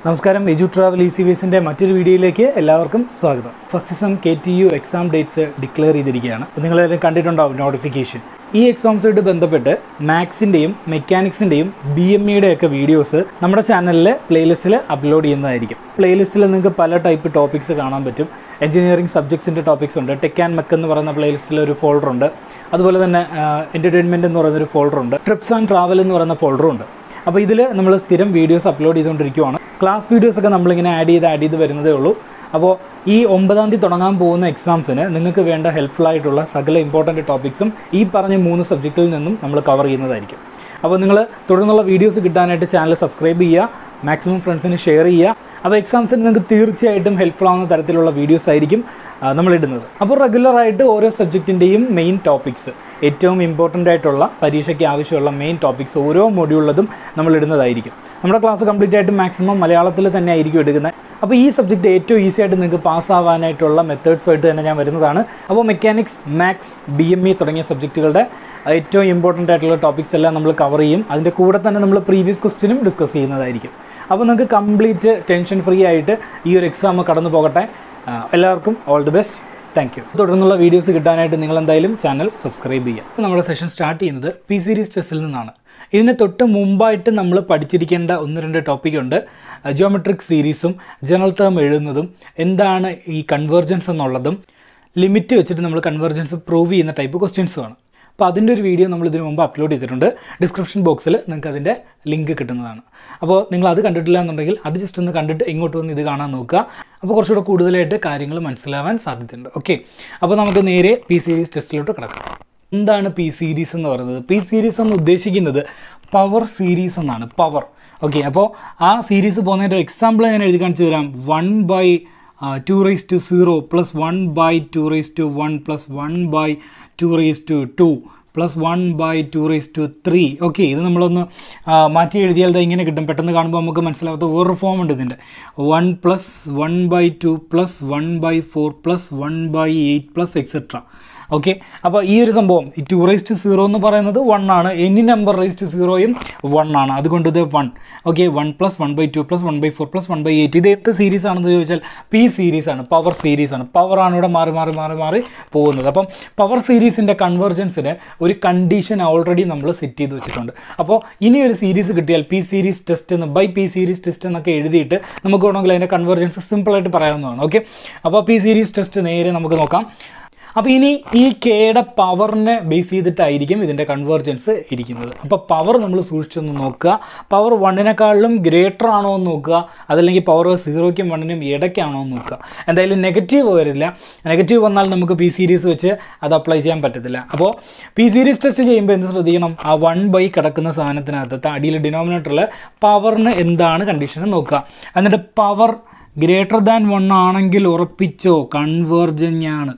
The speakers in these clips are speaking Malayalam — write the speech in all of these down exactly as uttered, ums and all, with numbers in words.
നമസ്കാരം, എജു ട്രാവൽ ഈസി വേസിൻ്റെ മറ്റൊരു വീഡിയോയിലേക്ക് എല്ലാവർക്കും സ്വാഗതം. First sem K T U exam dates declare ചെയ്തിരിക്കുകയാണ്. അപ്പോൾ നിങ്ങളെല്ലാവരും കണ്ടിട്ടുണ്ടാവും നോട്ടിഫിക്കേഷൻ. ഈ എക്സാംസുമായിട്ട് ബന്ധപ്പെട്ട് മാത്സിൻ്റെയും മെക്കാനിക്സിൻ്റെയും ബി എം ഇയുടെയൊക്കെ വീഡിയോസ് നമ്മുടെ ചാനലിൽ പ്ലേലിസ്റ്റിൽ അപ്ലോഡ് ചെയ്യുന്നതായിരിക്കും. പ്ലേലിസ്റ്റിൽ നിങ്ങൾക്ക് പല ടൈപ്പ് ടോപ്പിക്സ് കാണാൻ പറ്റും. എഞ്ചിനീയറിംഗ് സബ്ജക്ട്സിൻ്റെ ടോപ്പിക്സ് ഉണ്ട്. ടെക് ആൻഡ് മെക്ക് എന്ന് പറയുന്ന പ്ലേലിസ്റ്റിൽ ഒരു ഫോൾഡർ ഉണ്ട്. അതുപോലെ തന്നെ എൻ്റർടൈൻമെൻറ്റ് എന്ന് പറയുന്നൊരു ഫോൾഡർ ഉണ്ട്. ട്രിപ്സ് ആൻഡ് ട്രാവൽ എന്ന് പറയുന്ന ഫോൾഡറും ഉണ്ട്. അപ്പോൾ ഇതിൽ നമ്മൾ സ്ഥിരം വീഡിയോസ് അപ്ലോഡ് ചെയ്തുകൊണ്ടിരിക്കുകയാണ്. ക്ലാസ് വീഡിയോസൊക്കെ നമ്മളിങ്ങനെ ആഡ് ചെയ്ത് ആഡ് ചെയ്ത് വരുന്നതേ ഉള്ളൂ. അപ്പോൾ ഈ ഒമ്പതാം തീയതി തുടങ്ങാൻ പോകുന്ന എക്സാംസിന് നിങ്ങൾക്ക് വേണ്ട ഹെൽപ്ഫുൾ ആയിട്ടുള്ള സകല ഇമ്പോർട്ടൻറ്റ് ടോപ്പിക്സും ഈ പറഞ്ഞ മൂന്ന് സബ്ജക്റ്റിൽ നിന്നും നമ്മൾ കവർ ചെയ്യുന്നതായിരിക്കും. അപ്പോൾ നിങ്ങൾ തുടർന്നുള്ള വീഡിയോസ് കിട്ടാനായിട്ട് ചാനൽ സബ്സ്ക്രൈബ് ചെയ്യുക, മാക്സിമം ഫ്രണ്ട്സിന് ഷെയർ ചെയ്യുക. അപ്പോൾ എക്സാംസിന് നിങ്ങൾക്ക് തീർച്ചയായിട്ടും ഹെൽപ്ഫുൾ ആവുന്ന തരത്തിലുള്ള വീഡിയോസ് ആയിരിക്കും നമ്മളിടുന്നത്. അപ്പോൾ റെഗുലറായിട്ട് ഓരോ സബ്ജക്റ്റിൻ്റെയും മെയിൻ ടോപ്പിക്സ്, ഏറ്റവും ഇമ്പോർട്ടൻ്റ് ആയിട്ടുള്ള പരീക്ഷയ്ക്ക് ആവശ്യമുള്ള മെയിൻ ടോപ്പിക്സ് ഓരോ മൊഡ്യൂളിലും നമ്മൾ ഇടുന്നതായിരിക്കും. നമ്മുടെ ക്ലാസ് കംപ്ലീറ്റ് ആയിട്ട് മാക്സിമം മലയാളത്തിൽ തന്നെ ആയിരിക്കും എടുക്കുന്നത്. അപ്പോൾ ഈ സബ്ജക്റ്റ് ഏറ്റവും ഈസി ആയിട്ട് നിങ്ങൾക്ക് പാസ്സാവാനായിട്ടുള്ള മെത്തേഡ്സുമായിട്ട് തന്നെ ഞാൻ വരുന്നതാണ്. അപ്പോൾ mechanics, maths, B M E തുടങ്ങിയ സബ്ജക്റ്റുകളുടെ ഏറ്റവും ഇമ്പോർട്ടൻ്റ് ആയിട്ടുള്ള ടോപ്പിക്സ് എല്ലാം നമ്മൾ കവർ ചെയ്യും. അതിൻ്റെ കൂടെ തന്നെ നമ്മൾ പ്രീവിയസ് ക്വസ്റ്റ്യനും ഡിസ്കസ് ചെയ്യുന്നതായിരിക്കും. അപ്പോൾ നിങ്ങൾക്ക് കംപ്ലീറ്റ് ടെൻഷൻ ഫ്രീ ആയിട്ട് ഈ ഒരു എക്സാം കടന്നു പോകട്ടെ. എല്ലാവർക്കും all the best. Thank you. തുടർന്നുള്ള വീഡിയോസ് കിട്ടാനായിട്ട് നിങ്ങൾ എന്തായാലും ചാനൽ സബ്സ്ക്രൈബ് ചെയ്യുക. നമ്മുടെ സെഷൻ സ്റ്റാർട്ട് ചെയ്യുന്നത് പി സീരീസ് ടെസ്റ്റിൽ നിന്നാണ്. ഇതിന് തൊട്ട് മുമ്പായിട്ട് നമ്മൾ പഠിച്ചിരിക്കേണ്ട ഒന്ന് രണ്ട് ടോപ്പിക്കുണ്ട്. ജിയോമെട്രിക് സീരീസും ജനറൽ ടേം എഴുതുന്നതും എന്താണ് ഈ കൺവേർജൻസ് എന്നുള്ളതും ലിമിറ്റ് വെച്ചിട്ട് നമ്മൾ കൺവേർജൻസ് പ്രൂവ് ചെയ്യുന്ന ടൈപ്പ് ക്വസ്റ്റ്യൻസുമാണ്. അപ്പോൾ അതിൻ്റെ ഒരു വീഡിയോ നമ്മൾ ഇതിനു മുമ്പ് അപ്ലോഡ് ചെയ്തിട്ടുണ്ട്. ഡിസ്ക്രിപ്ഷൻ ബോക്സിൽ നിങ്ങൾക്ക് അതിൻ്റെ ലിങ്ക് കിട്ടുന്നതാണ്. അപ്പോൾ നിങ്ങൾ അത് കണ്ടിട്ടില്ല എന്നുണ്ടെങ്കിൽ അത് ജസ്റ്റ് ഒന്ന് കണ്ടിട്ട് ഇങ്ങോട്ട് വന്ന് ഇത് കാണാൻ നോക്കുക. അപ്പോൾ കുറച്ചുകൂടെ കൂടുതലായിട്ട് കാര്യങ്ങൾ മനസ്സിലാവാൻ സാധ്യതയുണ്ട്. ഓക്കെ, അപ്പോൾ നമുക്ക് നേരെ പി സീരീസ് ടെസ്റ്റിലോട്ട് കിടക്കാം. എന്താണ് പി സീരീസ് എന്ന് പറയുന്നത്? പി സീരീസ് എന്ന് ഉദ്ദേശിക്കുന്നത് പവർ സീരീസ് എന്നാണ്. പവർ. ഓക്കെ, അപ്പോൾ ആ സീരീസ് പോകുന്നതിൻ്റെ ഒരു എക്സാമ്പിൾ ഞാൻ എഴുതി കാണിച്ചു തരാം. One by two raise to zero plus one by two raise to one plus one by two raise to two plus one by two raise to three. Okay, ഇത് നമ്മളൊന്ന് മാറ്റി എഴുതിയാൽ ഇത് ഇങ്ങനെ കിട്ടും. പെട്ടെന്ന് കാണുമ്പോൾ നമുക്ക് മനസ്സിലാവാത്ത വേറൊരു ഫോം ഉണ്ട് ഇതിൻ്റെ. One plus one by two plus one by four plus one by eight plus etcetera. Okay, അപ്പോൾ ഈ ഒരു സംഭവം ഈ ടു റേസ് ടു സീറോ എന്ന് പറയുന്നത് വൺ ആണ്. എനി നമ്പർ റേസ് ടു സീറോയും വൺ ആണ്. അതുകൊണ്ട് ഇത് one. Okay, one plus one by two plus one by four plus one by eight. ഇത് എന്ത് സീരീസ് ആണെന്ന് ചോദിച്ചാൽ പി സീരീസ് ആണ്. പവർ സീരീസ് ആണ്. പവറാണ് ഇവിടെ മാറി മാറി മാറി മാറി പോകുന്നത്. അപ്പം പവർ സീരീസിൻ്റെ കൺവേർജൻസിന് ഒരു കണ്ടീഷൻ ഓൾറെഡി നമ്മൾ സെറ്റ് ചെയ്ത് വെച്ചിട്ടുണ്ട്. അപ്പോൾ ഇനി ഒരു സീരീസ് കിട്ടിയാൽ പി സീരീസ് ടെസ്റ്റ് എന്ന് ബൈ പി സീരീസ് ടെസ്റ്റ് എന്നൊക്കെ എഴുതിയിട്ട് നമുക്ക് വേണമെങ്കിൽ അതിൻ്റെ കൺവേർജൻസ് സിമ്പിളായിട്ട് പറയാവുന്നതാണ്. ഓക്കെ, അപ്പോൾ പി സീരീസ് ടെസ്റ്റ് നേരെ നമുക്ക് നോക്കാം. അപ്പോൾ ഇനി ഈ കെയുടെ പവറിനെ ബേസ് ചെയ്തിട്ടായിരിക്കും ഇതിൻ്റെ കൺവേർജൻസ് ഇരിക്കുന്നത്. അപ്പോൾ പവർ നമ്മൾ സൂക്ഷിച്ചൊന്ന് നോക്കുക. പവർ വണ്ണിനെക്കാളിലും ഗ്രേറ്റർ ആണോ എന്ന് നോക്കുക, അതല്ലെങ്കിൽ പവർ സീറോയ്ക്കും വണ്ണിനും ഇടയ്ക്കാണോ എന്ന് നോക്കുക. എന്തായാലും നെഗറ്റീവ് വരില്ല. നെഗറ്റീവ് വന്നാൽ നമുക്ക് പി സീരീസ് വെച്ച് അത് അപ്ലൈ ചെയ്യാൻ പറ്റത്തില്ല. അപ്പോൾ പി സീരീസ് ടെസ്റ്റ് ചെയ്യുമ്പോൾ എന്ത് ശ്രദ്ധിക്കണം? ആ വൺ ബൈ കിടക്കുന്ന സാധനത്തിനകത്ത് അടിയിൽ ഡിനോമിനേറ്ററിൽ പവറിന് എന്താണ് കണ്ടീഷൻ നോക്കുക. എന്നിട്ട് പവർ ഗ്രേറ്റർ ദാൻ വൺ ആണെങ്കിൽ ഉറപ്പിച്ചോ കൺവേർജിങ് ആണ്.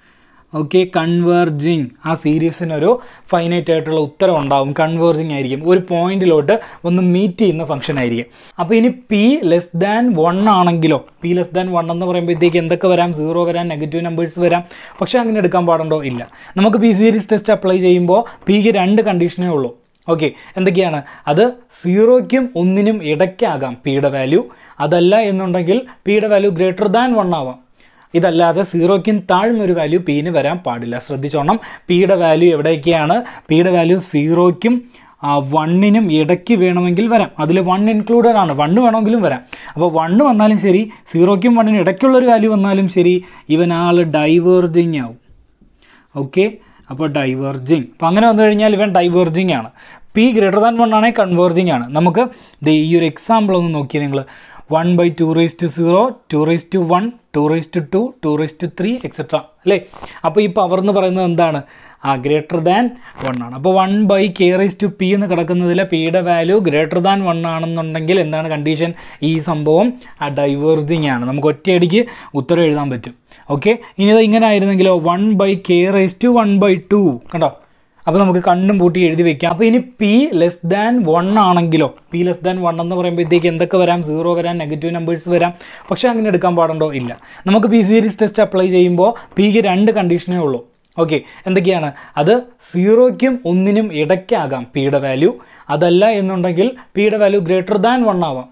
Okay, converging. ആ സീരീസിനൊരു ഫൈനൈറ്റ് ആയിട്ടുള്ള ഉത്തരം ഉണ്ടാവും. കൺവേർജിങ് ആയിരിക്കും. ഒരു പോയിന്റിലോട്ട് ഒന്ന് മീറ്റ് ചെയ്യുന്ന ഫംഗ്ഷൻ ആയിരിക്കും. അപ്പോൾ ഇനി പി ലെസ് ദാൻ വൺ ആണെങ്കിലോ, പി ലെസ് ദാൻ വൺ എന്ന് പറയുമ്പോഴത്തേക്ക് എന്തൊക്കെ വരാം? സീറോ വരാം, നെഗറ്റീവ് നമ്പേഴ്സ് വരാം. പക്ഷേ അങ്ങനെ എടുക്കാൻ പാടുണ്ടോ? ഇല്ല. നമുക്ക് പി സീരീസ് ടെസ്റ്റ് അപ്ലൈ ചെയ്യുമ്പോൾ പിക്ക് രണ്ട് കണ്ടീഷനേ ഉള്ളൂ. ഓക്കെ, എന്തൊക്കെയാണ് അത്? സീറോയ്ക്കും ഒന്നിനും ഇടയ്ക്കാകാം പിയുടെ വാല്യൂ. അതല്ല എന്നുണ്ടെങ്കിൽ പിയുടെ വാല്യൂ ഗ്രേറ്റർ ദാൻ വൺ ആവാം. ഇതല്ലാതെ സീറോയ്ക്കും താഴ്ന്നൊരു വാല്യൂ പിന് വരാൻ പാടില്ല. ശ്രദ്ധിച്ചോണം. പിയുടെ വാല്യൂ എവിടേക്കാണ്? പിയുടെ വാല്യൂ സീറോയ്ക്കും വണ്ണിനും ഇടയ്ക്ക് വേണമെങ്കിൽ വരാം. അതിൽ വൺ ഇൻക്ലൂഡഡ് ആണ്. വണ്ണ് വേണമെങ്കിലും വരാം. അപ്പോൾ വണ്ണ് വന്നാലും ശരി, സീറോയ്ക്കും വണ്ണിനും ഇടയ്ക്കുള്ളൊരു വാല്യൂ വന്നാലും ശരി, ഇവനാൾ ഡൈവേർജിങ് ആവും. ഓക്കെ, അപ്പോൾ ഡൈവേർജിങ്. അപ്പോൾ അങ്ങനെ വന്നു കഴിഞ്ഞാൽ ഇവൻ ഡൈവേർജിങ് ആണ്. പി ഗ്രേറ്റർ ദാൻ വൺ ആണെങ്കിൽ കൺവേർജിങ് ആണ്. നമുക്ക് ഈ ഒരു എക്സാമ്പിൾ ഒന്ന് നോക്കിയാൽ നിങ്ങൾ one by two raise to zero, two raise to one, two raise to two, two raise to three etcetera അല്ലേ? അപ്പോൾ ഈ പവർ എന്ന് പറയുന്നത് എന്താണ്? ആ ഗ്രേറ്റർ ദാൻ വൺ ആണ്. അപ്പോൾ one by K raise to P എന്ന് കിടക്കുന്നതിൽ പിയുടെ വാല്യൂ ഗ്രേറ്റർ ദാൻ വൺ ആണെന്നുണ്ടെങ്കിൽ എന്താണ് കണ്ടീഷൻ? ഈ സംഭവം ആ ഡൈവേർജിങ് ആണ്. നമുക്ക് ഒറ്റയടിക്ക് ഉത്തരം എഴുതാൻ പറ്റും. ഓക്കെ, ഇനി ഇത് ഇങ്ങനെ ആയിരുന്നെങ്കിലോ one by K raise to one by two. കണ്ടോ? അപ്പോൾ നമുക്ക് കണ്ണും പൂട്ടി എഴുതി വെക്കാം. അപ്പോൾ ഇനി പി ലെസ് ദാൻ വൺ ആണെങ്കിലോ, പി ലെസ് ദാൻ വൺ എന്ന് പറയുമ്പോഴത്തേക്ക് എന്തൊക്കെ വരാം? സീറോ വരാം, നെഗറ്റീവ് നമ്പേഴ്സ് വരാം. പക്ഷേ അങ്ങനെ എടുക്കാൻ പാടുണ്ടോ? ഇല്ല. നമുക്ക് പി സീരീസ് ടെസ്റ്റ് അപ്ലൈ ചെയ്യുമ്പോൾ പിക്ക് രണ്ട് കണ്ടീഷനേ ഉള്ളൂ. ഓക്കെ, എന്തൊക്കെയാണ് അത്? സീറോയ്ക്കും ഒന്നിനും ഇടയ്ക്കാകാം പിയുടെ വാല്യൂ. അതല്ല എന്നുണ്ടെങ്കിൽ പിയുടെ വാല്യൂ ഗ്രേറ്റർ ദാൻ വൺ ആവാം.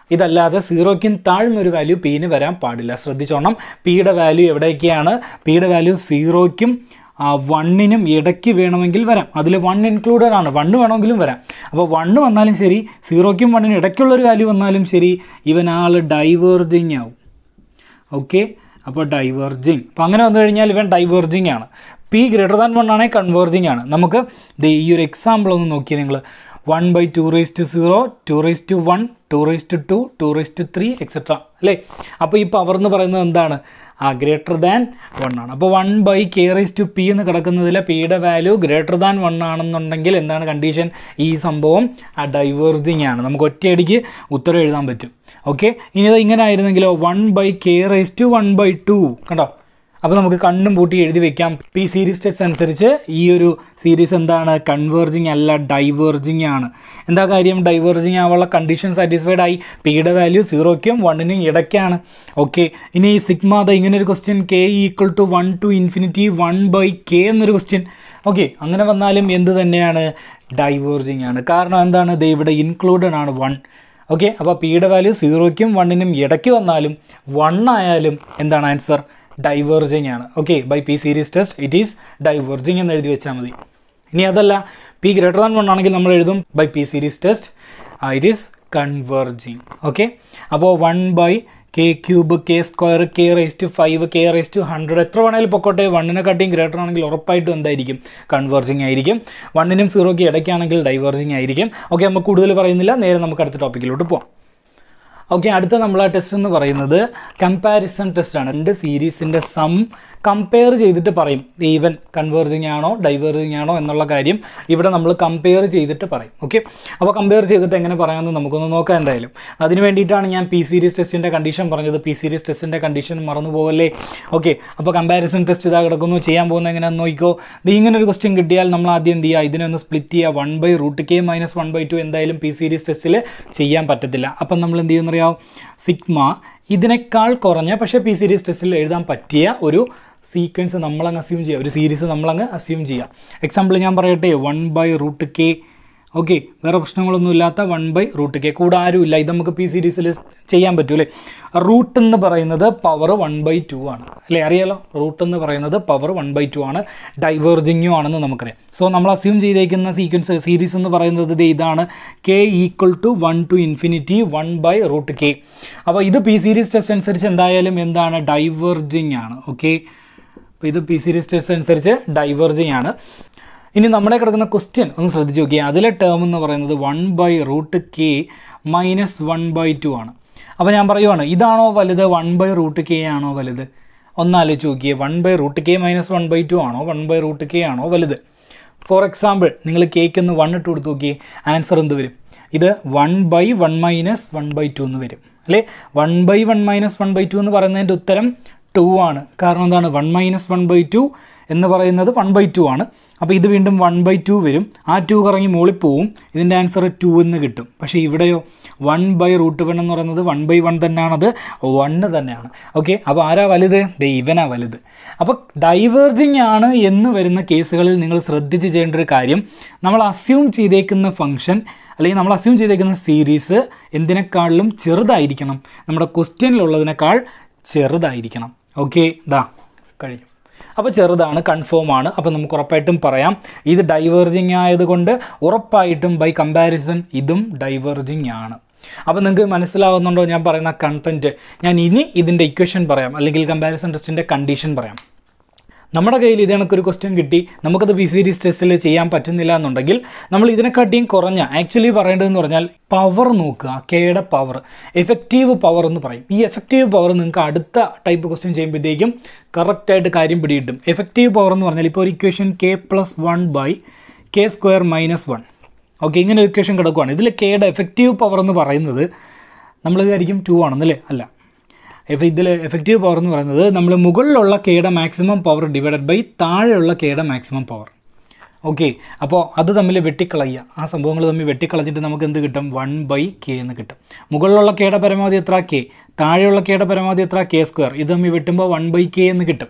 ഇതല്ലാതെ സീറോയ്ക്കും താഴ്ന്നൊരു വാല്യൂ പിന് വരാൻ പാടില്ല. ശ്രദ്ധിച്ചോണം, പിയുടെ വാല്യൂ എവിടേക്കാണ്? പിയുടെ വാല്യൂ സീറോയ്ക്കും വണ്ണിനും ഇടയ്ക്ക് വേണമെങ്കിൽ വരാം. അതിൽ വൺ ഇൻക്ലൂഡഡ് ആണ്, വണ്ണ് വേണമെങ്കിലും വരാം. അപ്പോൾ വണ്ണ് വന്നാലും ശരി, സീറോയ്ക്കും വണ്ണിനും ഇടയ്ക്കുള്ളൊരു വാല്യൂ വന്നാലും ശരി, ഇവനാൾ ഡൈവേർജിങ് ആവും. ഓക്കെ, അപ്പോൾ ഡൈവേർജിങ്. അപ്പോൾ അങ്ങനെ വന്നു കഴിഞ്ഞാൽ ഇവൻ ഡൈവേർജിങ് ആണ്. പി ഗ്രേറ്റർ ദാൻ വൺ ആണെങ്കിൽ കൺവേർജിങ് ആണ്. നമുക്ക് ഈ ഒരു എക്സാമ്പിൾ ഒന്ന് നോക്കിയാൽ നിങ്ങൾ one by two raise to zero, two raise to one, two raise to two, two raise to three etcetera അല്ലേ. അപ്പോൾ ഈ പവർ എന്ന് പറയുന്നത് എന്താണ്? ആ ഗ്രേറ്റർ ദാൻ വൺ ആണ്. അപ്പോൾ one by K raise to P എന്ന് കിടക്കുന്നതിൽ പിയുടെ വാല്യൂ ഗ്രേറ്റർ ദാൻ വൺ ആണെന്നുണ്ടെങ്കിൽ എന്താണ് കണ്ടീഷൻ? ഈ സംഭവം ആ ഡൈവേർജിങ് ആണ്. നമുക്ക് ഒറ്റയടിക്ക് ഉത്തരം എഴുതാൻ പറ്റും. ഓക്കെ, ഇനി അത് ഇങ്ങനെ ആയിരുന്നെങ്കിലോ one by K raise to one by two. കണ്ടോ? അപ്പോൾ നമുക്ക് കണ്ണും പൂട്ടി എഴുതി വെക്കാം. പി സീരീസ് ടെസ്റ്റ് അനുസരിച്ച് ഈ ഒരു സീരീസ് എന്താണ്? കൺവേർജിങ് അല്ല, ഡൈവേർജിങ് ആണ്. എന്താ കാര്യം? ഡൈവേർജിങ് ആവാനുള്ള കണ്ടീഷൻ സാറ്റിസ്ഫൈഡ് ആയി. പിയുടെ വാല്യൂ സീറോയ്ക്കും വണ്ണിനും ഇടയ്ക്കാണ്. ഓക്കെ, ഇനി ഈ സിഗ്മ അത് ഇങ്ങനെ ഒരു question, K equal to one to infinity one by K എന്നൊരു ക്വസ്റ്റ്യൻ. ഓക്കെ, അങ്ങനെ വന്നാലും എന്ത് തന്നെയാണ്? ഡൈവേർജിങ് ആണ്. കാരണം എന്താണ്? ഇത് ഇവിടെ ഇൻക്ലൂഡഡ് ആണ് വൺ. ഓക്കെ, അപ്പോൾ പിയുടെ വാല്യൂ സീറോയ്ക്കും വണ്ണിനും ഇടയ്ക്ക് വന്നാലും വൺ ആയാലും എന്താണ് ആൻസർ? ഡൈവേർജിങ് ആണ്. Okay, by P series test it is diverging എന്ന് എഴുതി വെച്ചാൽ മതി. ഇനി അതല്ല, പി ഗ്രേറ്റർ ദാൻ വൺ ആണെങ്കിൽ നമ്മൾ എഴുതും by P series test it is converging. Okay, അപ്പോൾ one by K cube, K square, K raise to five, K raise to hundred എത്ര വേണേലും പൊക്കോട്ടെ, വണ്ണിനെക്കാട്ടിയും ഗ്രേറ്റർ ആണെങ്കിൽ ഉറപ്പായിട്ടും എന്തായിരിക്കും? കൺവേർജിങ് ആയിരിക്കും. വണ്ണിനും സീറോയ്ക്ക് ഇടയ്ക്കാണെങ്കിൽ ഡൈവേർജിങ് ആയിരിക്കും. ഓക്കെ, നമുക്ക് കൂടുതൽ പറയുന്നില്ല, നേരെ നമുക്ക് അടുത്ത ടോപ്പിക്കിലോട്ട് പോകാം. ഓക്കെ, അടുത്ത നമ്മളെ ടെസ്റ്റ് എന്ന് പറയുന്നത് കമ്പാരിസൺ ടെസ്റ്റാണ്. രണ്ട് സീരീസിൻ്റെ സം കമ്പയർ ചെയ്തിട്ട് പറയും ഈവൻ കൺവേർജിങ് ആണോ ഡൈവേർജിങ് ആണോ എന്നുള്ള കാര്യം ഇവിടെ നമ്മൾ കമ്പയർ ചെയ്തിട്ട് പറയും. ഓക്കെ, അപ്പോൾ കമ്പയർ ചെയ്തിട്ട് എങ്ങനെ പറയാമെന്ന് നമുക്കൊന്ന് നോക്കാം. എന്തായാലും അതിന് വേണ്ടിയിട്ടാണ് ഞാൻ പി സീരീസ് ടെസ്റ്റിൻ്റെ കണ്ടീഷൻ പറഞ്ഞത്. പി സീരീസ് ടെസ്റ്റിൻ്റെ കണ്ടീഷൻ മറന്നു പോകല്ലേ. ഓക്കെ, അപ്പോൾ കമ്പാരിസൺ ടെസ്റ്റ് ഇതാ കിടക്കുന്നു. ചെയ്യാൻ പോകുന്നത് എങ്ങനെയാണെന്ന് നോക്കിക്കോ. ഇത് ഇങ്ങനെ ഒരു ക്വസ്റ്റ്യൻ കിട്ടിയാൽ നമ്മൾ ആദ്യം എന്ത് ചെയ്യുക? ഇതിനെ ഒന്ന് സ്പ്ലിറ്റ് ചെയ്യുക. One by root K minus one by two എന്തായാലും പി സീരീസ് ടെസ്റ്റിൽ ചെയ്യാൻ പറ്റത്തില്ല. അപ്പം നമ്മൾ എന്ത് ചെയ്യുന്ന അറിയാം? സിഗ്മ ഇതിനേക്കാൾ കുറഞ്ഞ പക്ഷേ പി സീരീസ് ടെസ്റ്റിൽ എഴുതാൻ പറ്റിയ ഒരു സീക്വൻസ് നമ്മളങ്ങ് അസ്യൂം ചെയ്യുക, ഒരു സീരീസ് നമ്മളങ്ങ് അസ്യൂം ചെയ്യുക. എക്സാമ്പിൾ ഞാൻ പറയട്ടെ, one by root K. Okay, വേറെ പ്രശ്നങ്ങളൊന്നും ഇല്ലാത്ത വൺ ബൈ റൂട്ട് കെ. കൂടെ ആരുമില്ല, ഇത് നമുക്ക് പി സീരീസിൽ ചെയ്യാൻ പറ്റും അല്ലേ. റൂട്ട് എന്ന് പറയുന്നത് പവർ വൺ ബൈ ടു ആണ് അല്ലേ, അറിയാലോ. റൂട്ട് എന്ന് പറയുന്നത് പവർ വൺ ബൈ ടു ആണ്, ഡൈവേർജിങ്ങും ആണെന്ന് നമുക്കറിയാം. സോ നമ്മൾ അസ്യൂം ചെയ്തേക്കുന്ന സീക്വൻസ് സീരീസ് എന്ന് പറയുന്നത് ഇതാണ്, K equal to one to infinity one by root K. അപ്പോൾ ഇത് പി സീരീസ് ടെസ്റ്റ് അനുസരിച്ച് എന്തായാലും എന്താണ്? ഡൈവേർജിങ് ആണ്. ഓക്കെ, അപ്പോൾ ഇത് പി സീരീസ് ടെസ്റ്റ് അനുസരിച്ച് ഡൈവേർജിങ് ആണ്. ഇനി നമ്മളെ കിടക്കുന്ന ക്വസ്റ്റ്യൻ ഒന്ന് ശ്രദ്ധിച്ച് നോക്കിയാൽ അതിലെ ടേം എന്ന് പറയുന്നത് one by root K minus one by two ആണ്. അപ്പോൾ ഞാൻ പറയുവാണ്, ഇതാണോ വലുത് വൺ ബൈ റൂട്ട് കെ ആണോ വലുത്? ഒന്നാലോചിച്ച് നോക്കിയേ, one by root K minus one by two ആണോ വൺ ബൈ റൂട്ട് കെ ആണോ വലുത്? ഫോർ എക്സാമ്പിൾ നിങ്ങൾ കേക്ക് ഒന്ന് വൺ ഇട്ട് കൊടുത്ത് നോക്കിയേ, ആൻസർ എന്ത് വരും? ഇത് one by one minus one by two എന്ന് വരും അല്ലേ. One by one minus one by two എന്ന് പറയുന്നതിൻ്റെ ഉത്തരം ടു ആണ്. കാരണം എന്താണ്? One minus one by two എന്ന് പറയുന്നത് വൺ ബൈ ടു ആണ്. അപ്പോൾ ഇത് വീണ്ടും വൺ ബൈ ടു വരും. ആ ടു കറങ്ങി മുകളിൽ പോവും. ഇതിൻ്റെ ആൻസർ ടു എന്ന് കിട്ടും. പക്ഷേ ഇവിടെയോ വൺ ബൈ റൂട്ട് വൺ എന്ന് പറയുന്നത് വൺ ബൈ വൺ തന്നെയാണത്, വണ്ണ് തന്നെയാണ്. ഓക്കെ, അപ്പോൾ ആരാ വലുത്? ദേ ഇവനാ വലുത്. അപ്പോൾ ഡൈവേർജിങ് ആണ് എന്ന് വരുന്ന കേസുകളിൽ നിങ്ങൾ ശ്രദ്ധിച്ച് ചെയ്യേണ്ട ഒരു കാര്യം, നമ്മൾ അസ്യൂം ചെയ്തേക്കുന്ന ഫംഗ്ഷൻ അല്ലെങ്കിൽ നമ്മൾ അസ്യൂം ചെയ്തേക്കുന്ന സീരീസ് എന്തിനേക്കാളിലും ചെറുതായിരിക്കണം, നമ്മുടെ ക്വസ്റ്റ്യനിലുള്ളതിനേക്കാൾ ചെറുതായിരിക്കണം. ഓക്കെ, ഇതാ കഴിയും. അപ്പോൾ ചെറുതാണ്, കൺഫേം ആണ്. അപ്പോൾ നമുക്ക് ഉറപ്പായിട്ടും പറയാം ഇത് ഡൈവേർജിങ് ആയതുകൊണ്ട് ഉറപ്പായിട്ടും ബൈ കമ്പാരിസൺ ഇതും ഡൈവേർജിങ് ആണ്. അപ്പോൾ നിങ്ങൾക്ക് മനസ്സിലാവുന്നുണ്ടോ ഞാൻ പറയുന്ന കണ്ടൻറ്റ്? ഞാൻ ഇനി ഇതിൻ്റെ ഇക്വേഷൻ പറയാം, അല്ലെങ്കിൽ കമ്പാരിസൺ ടെസ്റ്റിൻ്റെ കണ്ടീഷൻ പറയാം. നമ്മുടെ കയ്യിൽ ഇത് കണക്കൊരു ക്വസ്റ്റ്യൻ കിട്ടി, നമുക്കത് പി സീരീസ് ടെസ്റ്റിൽ ചെയ്യാൻ പറ്റുന്നില്ല എന്നുണ്ടെങ്കിൽ നമ്മൾ ഇതിനെക്കാട്ടിയും കുറഞ്ഞ, ആക്ച്വലി പറയേണ്ടതെന്ന് പറഞ്ഞാൽ പവർ നോക്കുക, കെയുടെ പവർ, എഫക്റ്റീവ് പവർ എന്ന് പറയും. ഈ എഫക്റ്റീവ് പവർ നിങ്ങൾക്ക് അടുത്ത ടൈപ്പ് ക്വസ്റ്റ്യൻ ചെയ്യുമ്പോഴത്തേക്കും കറക്റ്റായിട്ട് കാര്യം പിടികിട്ടും. എഫക്റ്റീവ് പവർ എന്ന് പറഞ്ഞാൽ ഇപ്പോൾ ഒരു equation K plus one by K square minus one. Okay, ഇങ്ങനെ ഒരു ഇക്വേഷൻ കിടക്കുകയാണ്. ഇതിൽ കെയുടെ എഫക്റ്റീവ് പവർ എന്ന് പറയുന്നത് നമ്മൾ വിചാരിക്കും ടു ആണെന്നല്ലേ, അല്ല. ഇപ്പോൾ ഇതിൽ എഫക്റ്റീവ് പവർ എന്ന് പറയുന്നത് നമ്മൾ മുകളിലുള്ള കെയുടെ മാക്സിമം പവർ ഡിവൈഡഡ് ബൈ താഴെയുള്ള കെയുടെ മാക്സിമം പവർ. ഓക്കെ, അപ്പോൾ അത് തമ്മിൽ വെട്ടിക്കളയുക, ആ സംഭവങ്ങൾ തമ്മിൽ വെട്ടിക്കളഞ്ഞിട്ട് നമുക്ക് എന്ത് കിട്ടും? വൺ ബൈ കെ എന്ന് കിട്ടും. മുകളിലുള്ള കെയുടെ പരമാവധി എത്ര? കെ. താഴെയുള്ള കെയുടെ പരമാവധി എത്ര? K square. ഇത് തമ്മിൽ വെട്ടുമ്പോൾ വൺ ബൈ കെ എന്ന് കിട്ടും.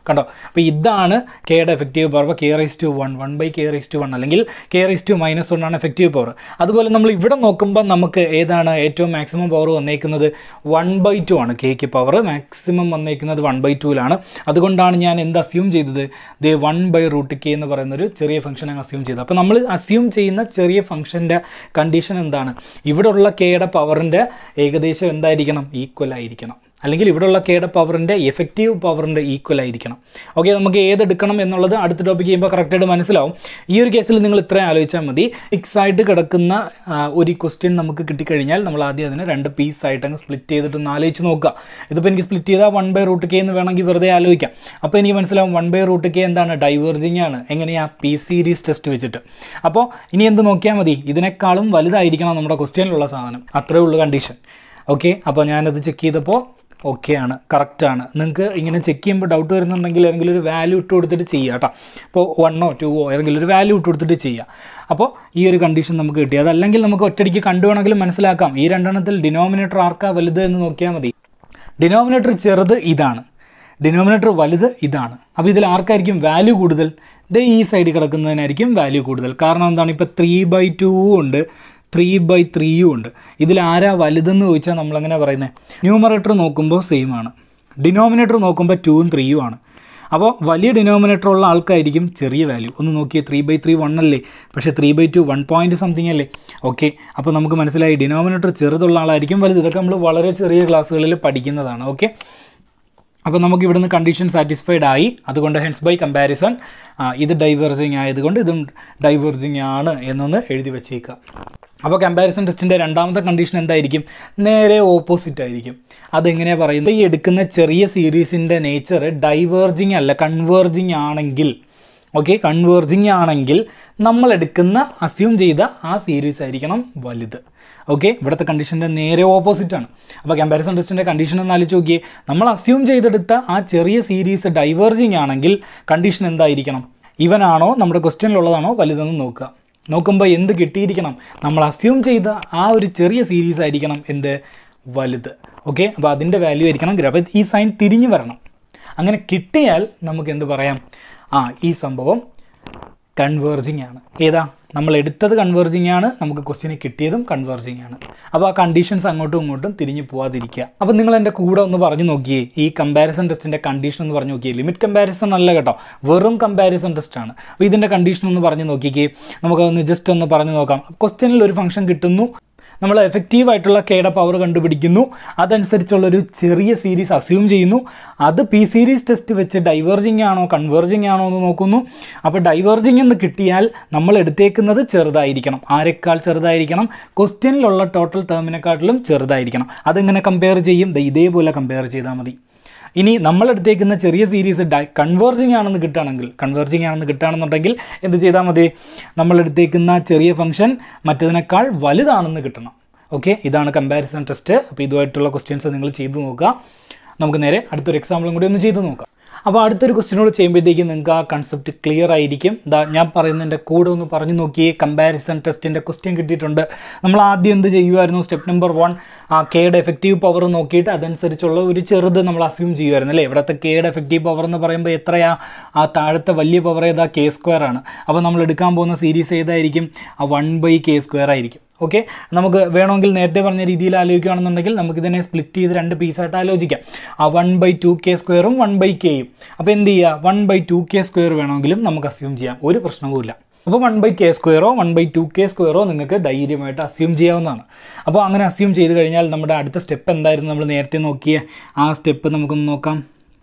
കണ്ടോ? അപ്പോൾ ഇതാണ് കെയുടെ എഫക്റ്റീവ് പവർ. അപ്പോൾ K raise to one one by K raise to one അല്ലെങ്കിൽ K raise to minus one ആണ് എഫക്റ്റീവ് പവർ. അതുപോലെ നമ്മൾ ഇവിടെ നോക്കുമ്പോൾ നമുക്ക് ഏതാണ് ഏറ്റവും മാക്സിമം പവർ വന്നേക്കുന്നത്? വൺ ബൈ ടു ആണ്. കെക്ക് പവർ മാക്സിമം വന്നേക്കുന്നത് വൺ ബൈ ടുവിലാണ്. അതുകൊണ്ടാണ് ഞാൻ എന്ത് അസ്യൂം ചെയ്തത്? ദേ വൺ ബൈ റൂട്ട് കെ എന്ന് പറയുന്നൊരു ചെറിയ ഫംഗ്ഷൻ അങ്ങ് അസ്യൂം ചെയ്തത്. അപ്പോൾ നമ്മൾ അസ്യൂം ചെയ്യുന്ന ചെറിയ ഫംഗ്ഷൻ്റെ കണ്ടീഷൻ എന്താണ്? ഇവിടെയുള്ള കെയുടെ പവറിൻ്റെ ഏകദേശം എന്തായിരിക്കണം? ഈക്വൽ ആയിരിക്കണം. അല്ലെങ്കിൽ ഇവിടെയുള്ള കെയുടെ പവറിൻ്റെ എഫക്റ്റീവ് പവറിൻ്റെ ഈക്വൽ ആയിരിക്കണം. ഓക്കെ, നമുക്ക് ഏതെടുക്കണം എന്നുള്ളത് അടുത്ത ടോപ്പിക്ക് ചെയ്യുമ്പോൾ കറക്റ്റായിട്ട് മനസ്സിലാവും. ഈ ഒരു കേസിൽ നിങ്ങൾ ഇത്രയും ആലോചിച്ചാൽ മതി. ഫിക്സ് ആയിട്ട് കിടക്കുന്ന ഒരു ക്വസ്റ്റ്യൻ നമുക്ക് കിട്ടിക്കഴിഞ്ഞാൽ നമ്മൾ ആദ്യം അതിനെ രണ്ട് പീസായിട്ട് അങ്ങ് സ്പ്ലിറ്റ് ചെയ്തിട്ടൊന്ന് ആലോചിച്ച് നോക്കുക. ഇതിപ്പോൾ എനിക്ക് സ്പ്ലിറ്റ് ചെയ്താൽ വൺ ബൈ റൂട്ട് കെ എന്ന് വേണമെങ്കിൽ വെറുതെ ആലോചിക്കാം. അപ്പോൾ എനിക്ക് മനസ്സിലാവും വൺ ബൈ റൂട്ട് കെ എന്താണ്? ഡൈവേർജിങ് ആണ്. എങ്ങനെയാണ്? പി സീരീസ് ടെസ്റ്റ് വെച്ചിട്ട്. അപ്പോൾ ഇനി എന്ത് നോക്കിയാൽ മതി? ഇതിനേക്കാളും വലുതായിരിക്കണം നമ്മുടെ ക്വസ്റ്റ്യനിലുള്ള സാധനം. അത്രേ ഉള്ളൂ കണ്ടീഷൻ. ഓക്കെ, അപ്പോൾ ഞാനത് ചെക്ക് ചെയ്തപ്പോൾ ഓക്കെ ആണ്, കറക്റ്റാണ്. നിങ്ങൾക്ക് ഇങ്ങനെ ചെക്ക് ചെയ്യുമ്പോൾ ഡൗട്ട് വരുന്നുണ്ടെങ്കിൽ ഏതെങ്കിലും ഒരു വാല്യൂ ഇട്ട് കൊടുത്തിട്ട് ചെയ്യുക കേട്ടോ. ഇപ്പോൾ വണ്ണോ ടൂവോ ഏതെങ്കിലും ഒരു വാല്യൂ ഇട്ട് കൊടുത്തിട്ട് ചെയ്യുക. അപ്പോൾ ഈ ഒരു കണ്ടീഷൻ നമുക്ക് കിട്ടി. അതല്ലെങ്കിൽ നമുക്ക് ഒറ്റയടിക്ക് കണ്ടുവേണമെങ്കിലും മനസ്സിലാക്കാം. ഈ രണ്ടെണ്ണത്തിൽ ഡിനോമിനേറ്റർ ആർക്കാ വലുത് എന്ന് നോക്കിയാൽ മതി. ഡിനോമിനേറ്റർ ചെറുത് ഇതാണ്, ഡിനോമിനേറ്റർ വലുത് ഇതാണ്. അപ്പോൾ ഇതിൽ ആർക്കായിരിക്കും വാല്യൂ കൂടുതൽ? ഇത് ഈ സൈഡിൽ കിടക്കുന്നതിനായിരിക്കും വാല്യൂ കൂടുതൽ. കാരണം എന്താണ്? ഇപ്പോൾ ത്രീ ബൈ ടൂവും ഉണ്ട്, ത്രീ ബൈ ത്രീയും ഉണ്ട്. ഇതിൽ ആരാ വലുതെന്ന് ചോദിച്ചാൽ നമ്മളെങ്ങനെ പറയുന്നത്? ന്യൂമറേറ്റർ നോക്കുമ്പോൾ സെയിം ആണ്, ഡിനോമിനേറ്റർ നോക്കുമ്പോൾ ടൂവും ത്രീയും ആണ്. അപ്പോൾ വലിയ ഡിനോമിനേറ്റർ ഉള്ള ആൾക്കായിരിക്കും ചെറിയ വാല്യൂ. ഒന്ന് നോക്കിയേ, ത്രീ ബൈ ത്രീ വൺ അല്ലേ, പക്ഷേ three by two one point something അല്ലേ. ഓക്കെ, അപ്പോൾ നമുക്ക് മനസ്സിലായി ഡിനോമിനേറ്റർ ചെറുതുള്ള ആളായിരിക്കും വലുത്. ഇതൊക്കെ നമ്മൾ വളരെ ചെറിയ ക്ലാസ്സുകളിൽ പഠിക്കുന്നതാണ്. ഓക്കെ, അപ്പോൾ നമുക്ക് ഇവിടുന്ന് കണ്ടീഷൻ സാറ്റിസ്ഫൈഡ് ആയി. അതുകൊണ്ട് ഹെൻസ് ബൈ കമ്പാരിസൺ ഇത് ഡൈവേർജിങ് ആയതുകൊണ്ട് ഇതും ഡൈവേർജിങ് ആണ് എന്നൊന്ന് എഴുതി വെച്ചേക്കുക. അപ്പോൾ കമ്പാരിസൺ ടെസ്റ്റിൻ്റെ രണ്ടാമത്തെ കണ്ടീഷൻ എന്തായിരിക്കും? നേരെ ഓപ്പോസിറ്റ് ആയിരിക്കും. അതെങ്ങനെയാണ് പറയുന്നത്? ഈ എടുക്കുന്ന ചെറിയ സീരീസിൻ്റെ നേച്ചർ ഡൈവേർജിങ് അല്ല കൺവേർജിങ് ആണെങ്കിൽ, ഓക്കെ, കൺവേർജിങ് ആണെങ്കിൽ നമ്മൾ എടുക്കുന്ന അസ്യൂം ചെയ്ത ആ സീരീസ് ആയിരിക്കണം വലുത്. ഓക്കെ, ഇവിടുത്തെ കണ്ടീഷൻ്റെ നേരെ ഓപ്പോസിറ്റാണ്. അപ്പോൾ കമ്പാരിസൺ ടെസ്റ്റിൻ്റെ കണ്ടീഷൻ ഒന്ന് ആലോചിച്ച് നോക്കിയേ. നമ്മൾ അസ്യൂം ചെയ്തെടുത്ത ആ ചെറിയ സീരീസ് ഡൈവേർജിങ് ആണെങ്കിൽ കണ്ടീഷൻ എന്തായിരിക്കണം? ഇവനാണോ നമ്മുടെ ക്വസ്റ്റ്യനിലുള്ളതാണോ വലുതെന്ന് നോക്കുക. നോക്കുമ്പോൾ എന്ത് കിട്ടിയിരിക്കണം? നമ്മൾ അസ്യൂം ചെയ്ത ആ ഒരു ചെറിയ സീരീസ് ആയിരിക്കണം എന്ത്? വലുത്. ഓക്കെ, അപ്പോൾ അതിൻ്റെ വാല്യൂ ആയിരിക്കണം ഗ്രാഫ്. അപ്പോൾ ഈ സൈൻ തിരിഞ്ഞു വരണം. അങ്ങനെ കിട്ടിയാൽ നമുക്ക് എന്ത് പറയാം? ആ ഈ സംഭവം കൺവേർജിങ് ആണ്. ഏതാ? നമ്മൾ എടുത്തത് കൺവേർജിങ് ആണ്, നമുക്ക് ക്വസ്റ്റ്യന് കിട്ടിയതും കൺവേർജിങ് ആണ്. അപ്പോൾ ആ കണ്ടീഷൻസ് അങ്ങോട്ടും ഇങ്ങോട്ടും തിരിഞ്ഞു പോവാതിരിക്കുക. അപ്പോൾ നിങ്ങൾ എൻ്റെ കൂടെ ഒന്ന് പറഞ്ഞു നോക്കിയേ, ഈ കമ്പാരിസൺ ടെസ്റ്റിൻ്റെ കണ്ടീഷൻ ഒന്ന് പറഞ്ഞു നോക്കിയേ. ലിമിറ്റ് കമ്പാരിസൺ അല്ല കേട്ടോ, വെറും കമ്പാരിസൺ ടെസ്റ്റാണ്. അപ്പോൾ ഇതിൻ്റെ കണ്ടീഷൻ ഒന്ന് പറഞ്ഞു നോക്കിക്കേ. നമുക്കതൊന്ന് ജസ്റ്റ് ഒന്ന് പറഞ്ഞു നോക്കാം. ക്വസ്റ്റ്യനിൽ ഒരു ഫംഗ്ഷൻ കിട്ടുന്നു, നമ്മൾ എഫക്റ്റീവായിട്ടുള്ള കെയുടെ പവർ കണ്ടുപിടിക്കുന്നു, അതനുസരിച്ചുള്ളൊരു ചെറിയ സീരീസ് അസ്യൂം ചെയ്യുന്നു. അത് പി സീരീസ് ടെസ്റ്റ് വെച്ച് ഡൈവേർജിങ് ആണോ കൺവേർജിങ് ആണോ എന്ന് നോക്കുന്നു. അപ്പോൾ ഡൈവേർജിങ് എന്ന് കിട്ടിയാൽ നമ്മൾ എടുത്തേക്കുന്നത് ചെറുതായിരിക്കണം. ആരെക്കാൾ ചെറുതായിരിക്കണം? ക്വസ്റ്റ്യനിലുള്ള ടോട്ടൽ ടേമിനെക്കാട്ടിലും ചെറുതായിരിക്കണം. അതെങ്ങനെ കമ്പയർ ചെയ്യും? ഇതേപോലെ കമ്പയർ ചെയ്താൽ മതി. ഇനി നമ്മളെടുത്തേക്കുന്ന ചെറിയ സീരീസ് ഡൈ കൺവേർജിങ് ആണെന്ന് കിട്ടുകയാണെങ്കിൽ കൺവേർജിങ് ആണെന്ന് കിട്ടുകയാണെന്നുണ്ടെങ്കിൽ എന്ത് ചെയ്താൽ മതി? നമ്മളെടുത്തേക്കുന്ന ചെറിയ ഫംഗ്ഷൻ മറ്റതിനേക്കാൾ വലുതാണെന്ന് കിട്ടണം. ഓക്കെ, ഇതാണ് കമ്പാരിസൺ ടെസ്റ്റ്. അപ്പോൾ ഇതുമായിട്ടുള്ള ക്വസ്റ്റ്യൻസ് നിങ്ങൾ ചെയ്തു നോക്കുക. നമുക്ക് നേരെ അടുത്തൊരു എക്സാമ്പിളും കൂടി ഒന്ന് ചെയ്ത് നോക്കാം. അപ്പോൾ അടുത്തൊരു ക്വസ്റ്റ്യനോട് ചെയ്യുമ്പോഴത്തേക്കും നിങ്ങൾക്ക് ആ കൺസെപ്റ്റ് ക്ലിയർ ആയിരിക്കും. ഇതാ ഞാൻ പറയുന്നതിൻ്റെ കൂടെ ഒന്ന് പറഞ്ഞു നോക്കിയേ. കമ്പാരിസൺ ടെസ്റ്റിൻ്റെ ക്വസ്റ്റ്യൻ കിട്ടിയിട്ടുണ്ട്. നമ്മൾ ആദ്യം എന്ത് ചെയ്യുമായിരുന്നു? സ്റ്റെപ്പ് നമ്പർ വൺ, ആ കെയുടെ എഫക്റ്റീവ് പവർ നോക്കിയിട്ട് അതനുസരിച്ചുള്ള ഒരു ചെറുത് നമ്മൾ അസ്യൂം ചെയ്യുമായിരുന്നു അല്ലേ. ഇവിടുത്തെ കെയുടെ എഫക്റ്റീവ് പവർ എന്ന് പറയുമ്പോൾ എത്രയാ? ആ താഴത്തെ വലിയ പവർ ഏതാ? കെ സ്ക്വയർ ആണ്. അപ്പോൾ നമ്മൾ എടുക്കാൻ പോകുന്ന സീരീസ് ഏതായിരിക്കും? ആ വൺ ബൈ കെ സ്ക്വയർ ആയിരിക്കും. ഓക്കെ, നമുക്ക് വേണമെങ്കിൽ നേരത്തെ പറഞ്ഞ രീതിയിൽ ആലോചിക്കുകയാണെന്നുണ്ടെങ്കിൽ നമുക്കിതിനെ സ്പ്ലിറ്റ് ചെയ്ത് രണ്ട് പീസായിട്ട് ആലോചിക്കാം. ആ വൺ ബൈ ടു കെ സ്ക്വയറും വൺ ബൈ കെയും. അപ്പോൾ എന്ത് ചെയ്യുക? One by two K square വേണമെങ്കിലും നമുക്ക് അസ്യൂം ചെയ്യാം, ഒരു പ്രശ്നവുമില്ല. അപ്പോൾ വൺ ബൈ കെ സ്ക്വയറോ വൺ ബൈ ടു കെ സ്ക്വയറോ നിങ്ങൾക്ക് ധൈര്യമായിട്ട് അസ്യൂം ചെയ്യാവുന്നതാണ്. അപ്പോൾ അങ്ങനെ അസ്യൂം ചെയ്ത് കഴിഞ്ഞാൽ നമ്മുടെ അടുത്ത സ്റ്റെപ്പ് എന്തായിരുന്നു? നമ്മൾ നേരത്തെ നോക്കിയ ആ സ്റ്റെപ്പ് നമുക്കൊന്ന് നോക്കാം.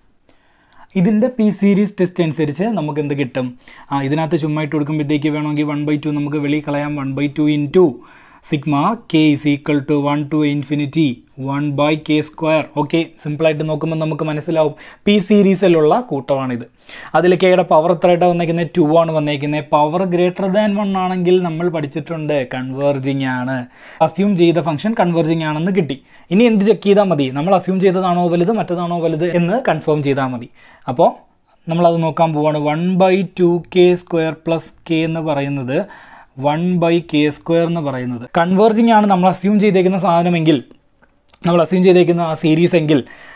ഇതിൻ്റെ പി സീരീസ് ടെസ്റ്റ് അനുസരിച്ച് നമുക്ക് എന്ത് കിട്ടും? ആ ഇതിനകത്ത് ചുമ്മാ ഇട്ട് കൊടുക്കുമ്പോഴത്തേക്ക് വേണമെങ്കിൽ വൺ ബൈ ടു നമുക്ക് വെളിയിൽ കളയാം. One by two in two sigma K is equal to one to infinity one by K square. Okay, സിമ്പിളായിട്ട് നോക്കുമ്പോൾ നമുക്ക് മനസ്സിലാവും പി സീരീസിലുള്ള കൂട്ടമാണിത്. അതിൽ കെയുടെ പവർ എത്രയായിട്ടാണ് വന്നേക്കുന്നത്? ടു ആണ് വന്നേക്കുന്നത്. പവർ ഗ്രേറ്റർ ദാൻ വൺ ആണെങ്കിൽ നമ്മൾ പഠിച്ചിട്ടുണ്ട് കൺവേർജിങ് ആണ്. അസ്യൂം ചെയ്ത ഫംഗ്ഷൻ കൺവേർജിങ് ആണെന്ന് കിട്ടി. ഇനി എന്ത് ചെക്ക് ചെയ്താൽ മതി? നമ്മൾ അസ്യൂം ചെയ്തതാണോ വലുത് മറ്റേതാണോ വലുത് എന്ന് കൺഫേം ചെയ്താൽ മതി. അപ്പോൾ നമ്മളത് നോക്കാൻ പോവാണ്. One by two K square plus K എന്ന് പറയുന്നത് വൺ ബൈ കെ സ്ക്വയർ എന്ന് പറയുന്നത് കൺവേർജിങ് ആണ് നമ്മൾ അസ്യൂം ചെയ്തേക്കുന്ന സാധനമെങ്കിൽ, നമ്മൾ അസ്യൂം ചെയ്തേക്കുന്ന ആ സീരീസ് എങ്കിൽ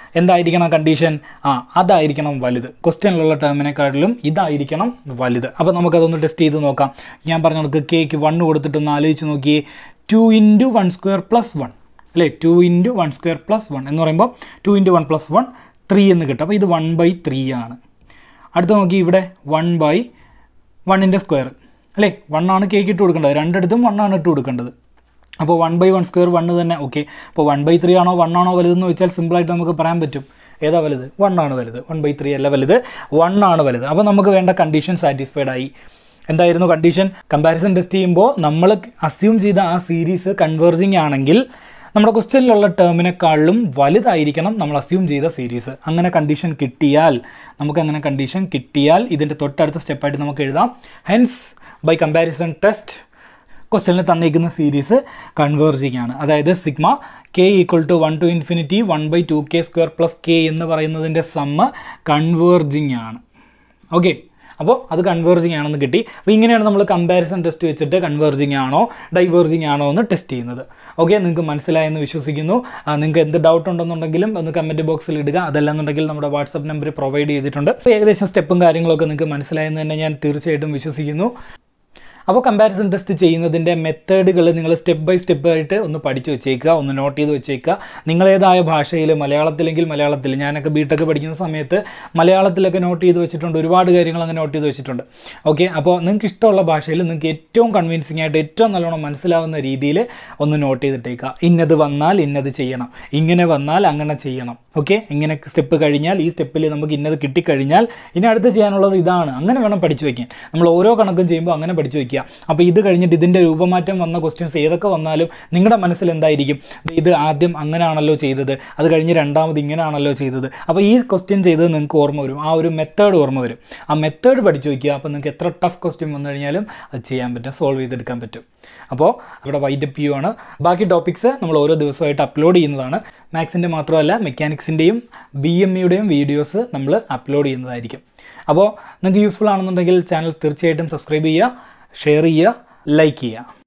എന്തായിരിക്കണം കണ്ടീഷൻ? ആ അതായിരിക്കണം വലുത്. ക്വസ്റ്റ്യനിലുള്ള ടേമിനെക്കാട്ടിലും ഇതായിരിക്കണം വലുത്. അപ്പോൾ നമുക്കതൊന്ന് ടെസ്റ്റ് ചെയ്ത് നോക്കാം. ഞാൻ പറഞ്ഞ നമുക്ക് കേക്ക് വണ്ണ് കൊടുത്തിട്ടൊന്ന് ആലോചിച്ച് നോക്കിയേ. Two into one square plus one അല്ലേ? Two into one square plus one എന്ന് പറയുമ്പോൾ two into one plus one three എന്ന് കിട്ടും. അപ്പോൾ ഇത് വൺ ബൈ ത്രീ ആണ്. അടുത്ത് നോക്കി ഇവിടെ വൺ ബൈ വണ്ണിൻ്റെ സ്ക്വയർ അല്ലേ? വൺ ആണ് കേക്ക് ഇട്ട് കൊടുക്കേണ്ടത്, രണ്ടിടത്തും വൺ ആണ് ഇട്ട് കൊടുക്കേണ്ടത്. അപ്പോൾ one by one square one തന്നെ. ഓക്കെ, അപ്പോൾ വൺ ബൈ ത്രീ ആണോ വൺ ആണോ വലുതെന്ന് വെച്ചാൽ സിമ്പിളായിട്ട് നമുക്ക് പറയാൻ പറ്റും. ഏതാ വലുത്? വൺ ആണ് വലുത്. വൺ ബൈ ത്രീ അല്ല വലുത്, വൺ ആണ് വലുത്. അപ്പോൾ നമുക്ക് വേണ്ട കണ്ടീഷൻ സാറ്റിസ്ഫൈഡ് ആയി. എന്തായിരുന്നു കണ്ടീഷൻ? കമ്പാരിസൺ ടെസ്റ്റ് ചെയ്യുമ്പോൾ നമ്മൾ അസ്യൂം ചെയ്ത ആ സീരീസ് കൺവേർജിങ് ആണെങ്കിൽ നമ്മുടെ ക്വസ്റ്റ്യനിലുള്ള ടേമിനെക്കാളും വലുതായിരിക്കണം നമ്മൾ അസ്യൂം ചെയ്ത സീരീസ്. അങ്ങനെ കണ്ടീഷൻ കിട്ടിയാൽ നമുക്ക് അങ്ങനെ കണ്ടീഷൻ കിട്ടിയാൽ ഇതിൻ്റെ തൊട്ടടുത്ത സ്റ്റെപ്പായിട്ട് നമുക്ക് എഴുതാം, ഹെൻസ് ബൈ കമ്പാരിസൺ ടെസ്റ്റ് ക്വസ്റ്റ്യനിൽ തന്നിരിക്കുന്ന സീരീസ് കൺവേർജിങ് ആണ്. അതായത് sigma K equal to one to infinity one by two K square plus K എന്ന് പറയുന്നതിൻ്റെ സമ്മ് കൺവേർജിങ് ആണ്. ഓക്കെ, അപ്പോൾ അത് കൺവേർജിങ് ആണെന്ന് കിട്ടി. അപ്പോൾ ഇങ്ങനെയാണ് നമ്മൾ കമ്പാരിസൺ ടെസ്റ്റ് വെച്ചിട്ട് കൺവേർജിങ് ആണോ ഡൈവേർജിങ് ആണോ എന്ന് ടെസ്റ്റ് ചെയ്യുന്നത്. ഓക്കെ, നിങ്ങൾക്ക് മനസ്സിലായെന്ന് വിശ്വസിക്കുന്നു. നിങ്ങൾക്ക് എന്ത് ഡൗട്ട് ഉണ്ടെന്നുണ്ടെങ്കിലും ഒന്ന് കമൻറ്റ് ബോക്സിൽ ഇടുക. അതല്ലാന്നുണ്ടെങ്കിൽ നമ്മുടെ വാട്സപ്പ് നമ്പർ പ്രൊവൈഡ് ചെയ്തിട്ടുണ്ട്. അപ്പോൾ ഏകദേശം സ്റ്റെപ്പും കാര്യങ്ങളൊക്കെ നിങ്ങൾക്ക് മനസ്സിലായെന്ന് തന്നെ ഞാൻ തീർച്ചയായിട്ടും വിശ്വസിക്കുന്നു. അപ്പോൾ കമ്പാരിസൺ ടെസ്റ്റ് ചെയ്യുന്നതിൻ്റെ മെത്തേഡുകൾ നിങ്ങൾ സ്റ്റെപ്പ് ബൈ സ്റ്റെപ്പ് ആയിട്ട് ഒന്ന് പഠിച്ചു വെച്ചേക്കുക, ഒന്ന് നോട്ട് ചെയ്ത് വെച്ചേക്കുക. നിങ്ങളേതായ ഭാഷയിൽ, മലയാളത്തിലെങ്കിൽ മലയാളത്തിൽ, ഞാനൊക്കെ ബിടെക് പഠിക്കുന്ന സമയത്ത് മലയാളത്തിലൊക്കെ നോട്ട് ചെയ്ത് വെച്ചിട്ടുണ്ട്, ഒരുപാട് കാര്യങ്ങൾ അങ്ങ് നോട്ട് ചെയ്ത് വെച്ചിട്ടുണ്ട്. ഓക്കെ, അപ്പോൾ നിങ്ങൾക്ക് ഇഷ്ടമുള്ള ഭാഷയിൽ നിങ്ങൾക്ക് ഏറ്റവും കൺവിൻസിംഗ് ആയിട്ട് ഏറ്റവും നല്ലോണം മനസ്സിലാവുന്ന രീതിയിൽ ഒന്ന് നോട്ട് ചെയ്തിട്ടേക്കുക. ഇന്നത് വന്നാൽ ഇന്നത് ചെയ്യണം, ഇങ്ങനെ വന്നാൽ അങ്ങനെ ചെയ്യണം. ഓക്കെ, ഇങ്ങനെ സ്റ്റെപ്പ് കഴിഞ്ഞാൽ ഈ സ്റ്റെപ്പിൽ നമുക്ക് ഇന്നത് കിട്ടിക്കഴിഞ്ഞാൽ ഇനി അടുത്ത് ചെയ്യാനുള്ളത് ഇതാണ്, അങ്ങനെ വേണം പഠിച്ചു വയ്ക്കാൻ. നമ്മൾ ഓരോ കണക്കും ചെയ്യുമ്പോൾ അങ്ങനെ പഠിച്ചു വയ്ക്കുക. അപ്പോൾ ഇത് കഴിഞ്ഞിട്ട് ഇതിൻ്റെ രൂപമാറ്റം വന്ന ക്വസ്റ്റ്യൻസ് ഏതൊക്കെ വന്നാലും നിങ്ങളുടെ മനസ്സിൽ എന്തായിരിക്കും? ഇത് ആദ്യം അങ്ങനെയാണല്ലോ ചെയ്തത്, അത് കഴിഞ്ഞ് രണ്ടാമത് ഇങ്ങനെയാണല്ലോ ചെയ്തത്. അപ്പോൾ ഈ ക്വസ്റ്റ്യൻ ചെയ്തത് നിങ്ങൾക്ക് ഓർമ്മ വരും, ആ ഒരു മെത്തേഡ് ഓർമ്മ വരും. ആ മെത്തേഡ് പഠിച്ചു വയ്ക്കുക. അപ്പോൾ നിങ്ങൾക്ക് എത്ര ടഫ് ക്വസ്റ്റ്യൻ വന്നു കഴിഞ്ഞാലും അത് ചെയ്യാൻ പറ്റും, സോൾവ് ചെയ്തെടുക്കാൻ പറ്റും. അപ്പോൾ ഇവിടെ വൈൻഡപ്പ് യു ആണ്. ബാക്കി ടോപ്പിക്സ് നമ്മൾ ഓരോ ദിവസമായിട്ട് അപ്ലോഡ് ചെയ്യുന്നതാണ്. മാത്സിൻ്റെ മാത്രമല്ല മെക്കാനിക്സിൻ്റെയും ബി എം ഇയുടെയും വീഡിയോസ് നമ്മൾ അപ്ലോഡ് ചെയ്യുന്നതായിരിക്കും. അപ്പോൾ നിങ്ങൾക്ക് യൂസ്ഫുൾ ആണെന്നുണ്ടെങ്കിൽ ചാനൽ തീർച്ചയായിട്ടും സബ്സ്ക്രൈബ് ചെയ്യുക, ഷെയർ ചെയ്യുക, ലൈക്ക് ചെയ്യുക.